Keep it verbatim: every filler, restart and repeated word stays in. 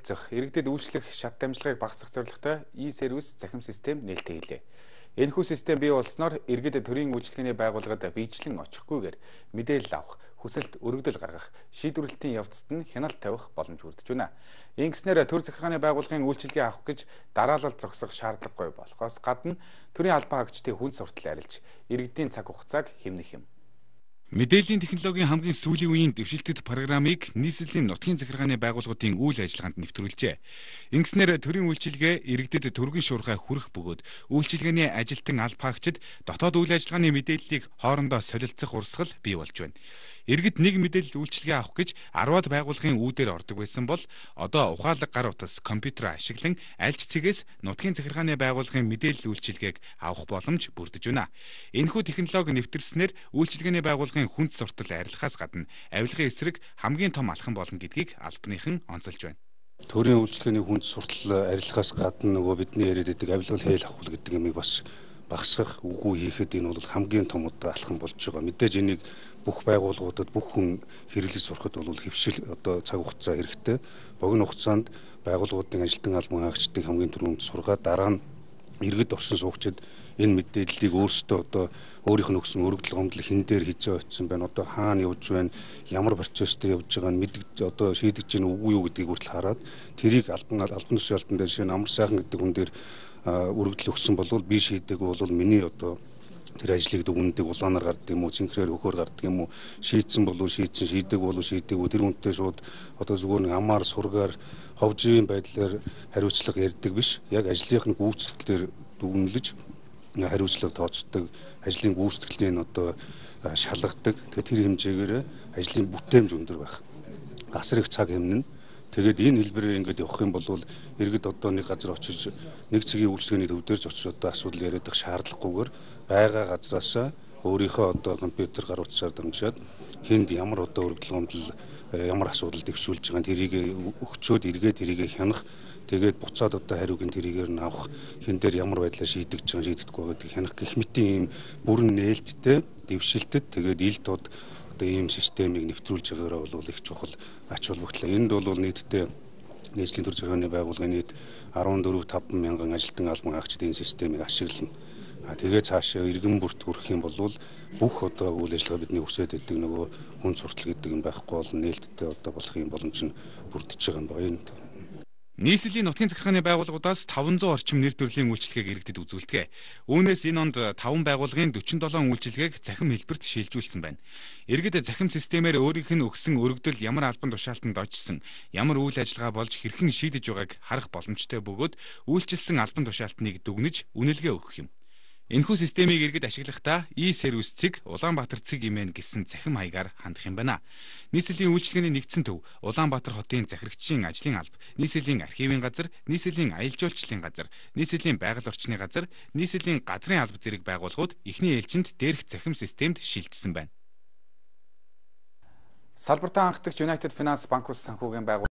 тогтцох, иргэдэд үйлчлэх шат дамжлагыг багасгах зорилготой e-сервис захим систем нээлттэй хийлээ. Энэхүү систем бий болсноор иргэдэд төрийн үйлчилгээний байгууллагад биечлэн очихгүйгээр мэдээлэл авах, хүсэлт өргөдөл гаргах, шийдвэрлэлтийн явцад нь хяналт тавих боломж бүрдэж байна. Ингэснээр төр захиргааны байгууллагын үйлчилгээ авах гэж дараалал зогсох шаардлагагүй болохоос гадна төрийн албан хаагчдын хүн суртал арилж, иргэдийн цаг хугацааг хэмнэх юм. Мэдээллийн технологийн хамгийн сүүлийн үеийн дэвшилтэт программыг нийслэлийн нутгийн захиргааны байгууллагуудын үйл ажиллагаанд нэвтрүүлжээ. Ингэснээр төрийн үйлчилгээ иргэдэд түргэн шуурхай хүрэх бөгөөд үйлчилгээний ажилтан албан хаагчид дотоод үйл ажиллагааны мэдээллийг хоорондоо солилцох урсгал бий болж байна. Иргэд нэг мэдээлэл үйлчилгээ авах гэж арваад байгууллагын үүдээр ордог байсан бол одоо ухаалаг гар утас компьютер ашиглан альж цэгээс нутгийн захиргааны байгууллагын мэдээлэл үйлчилгээг авах боломж бүрдэж байна. Энэхүү технологи нэвтэрснээр үйлчилгээний байгууллагын хүнд суртал арилгахаас гадна авилгын эсрэг хамгийн том алхам болно гэдгийг албаныхан онцолж байна. Төрийн үйлчилгээний хүнд суртал арилгахаас гадна нөгөө бидний яриад байдаг авилгал хэл авах гэдэг юмыг бас багасгах, үгүй хийхэд энэ бол хамгийн том одоо алхам болж байгаа. Мэдээж энийг бүх байгууллагуудад бүх хүн хэрэглэж сурахад бол хэвшил одоо цаг хугацаа хэрэгтэй. Богино хугацаанд байгууллагуудын ажилтан албан хаагчдыг хамгийн түрүүнд сургаад дараа нь иргэд оршин суугчид энэ мэдээллийг өөрсдөө одоо өөрийнх нь өгсөн өргөдөл гомдол хин дээр хизээ очсон байна. Одоо хаана явж байна, ямар процесстэй явж байгаа нь мэддэг одоо шийдэж гин үгүй юу гэдгийг хүртэл хараад тэрийг албан албан тушаалтан дээр шинэ амар сайхан гэдэг хүн дээр өргөдөл өгсөн бол би шийдээгүй бол миний одоо тэр ажлыг дүгндэг улаанаар гардаг юм уу, цэнхрээр хөхөр гардаг юм уу, шийдсэн болов шийдсэн, шийдэг болов шийдэггүй тэр үнтэй шууд одоо зүгээр нэг амаар сургаар ховжийн байдлаар хариуцлага ярьдаг биш. Яг ажлынх нь гүйцэтгэлээр дүгнэлж хариуцлага тооцдог, ажлын гүйцэтгэлийг одоо шалгадаг. Тэгэхээр тэр хэмжээгээр ажлын бүтээмж өндөр байх. Асар их цаг хэмнэн. Тэгээд энэ хэлбэрээр ингээд явах юм бол иргэд одоо нэг газар очиж нэг цагийн үйлчлэгээний төв дээр ч очиж одоо асуудал яриадах шаардлагагүйгээр байгаа газраасаа өөрийнхөө одоо компьютер гар утсаар дамжаад хэнд ямар одоо өргөдөл гомдол ямар асуудал дэвшүүлж байгаа тэрийг өгчөөд эргээд тэрийг хянах тэгээд буцаад одоо хариуг нь тэрийгээр нь авах хэн дээр ямар байдлаар шийдэж байгаа шийдэхгүй байгаа хянах гэх мэтийн ийм бүрэн нээлттэй дэвшилтэд тэгээд ил тод ийм системийг нэвтрүүлж байгаараа бол их чухал ач холбогдол. Энд бол нийтдээ нийслэлийн төр захиргааны байгууллагын нийт арван дөрвөн таван мянган ажилтан албан хаагчид энэ системийг ашиглана. А тэгээд цаашаа иргэн бүрт хүрэх юм бол бүх одоо үйл ажиллагаа бидний хүсэж байдаг нөгөө хүн суртал гэдэг юм байхгүй бол нээлттэй одоо болох юм боломж нь бүрдэж байгаа юм байна. Энэ нийслэлийн нутгийн захиргааны байгууллагуудаас таван зуун орчим нэр төрлийн үйлчилгээг иргэдэд үзүүлдэг. Үүнээс энэ онд таван байгууллагын дөрвөн седем үйлчилгээг захим хэлбэрт шилжүүлсэн байна. Иргэд захим системээр өөрийнх нь өгсөн өргөдөл ямар албан тушаалтанд очсон, ямар үйл ажиллагаа болж хэрхэн шийдэж байгааг харах боломжтой бөгөөд үйлчилсэн албан тушаалтныг дүгнэж үнэлгээ өгөх юм. Энэхүү системийг иргэд ашиглахдаа e-сервис цэг Улаанбаатар цэг имэн гэсэн захим хаягаар хандах юм байна. Нийслэлийн үйлчилгээний нэгдсэн төв Улаанбаатар хотын захирагчийн ажлын алба, нийслэлийн архивын газар, нийслэлийн аялал жуулчлалын газар, нийслэлийн байгаль орчны газар, нийслэлийн газрын алба зэрэг байгууллагууд эхний ээлжинд дээрх захим системд шилжсэн байна. Салбартаа анхдагч United Finance банк ус санхүүгийн байгууллага